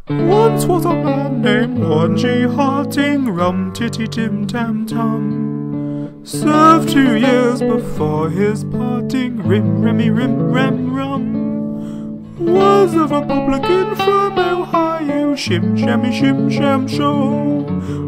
Once was a man named One-G Harding, rum-titty-tim-tam-tum. Served 2 years before his parting, rim-rammy-rim-ram-rum. Was a Republican from Ohio, shim-shammy-shim-sham-show.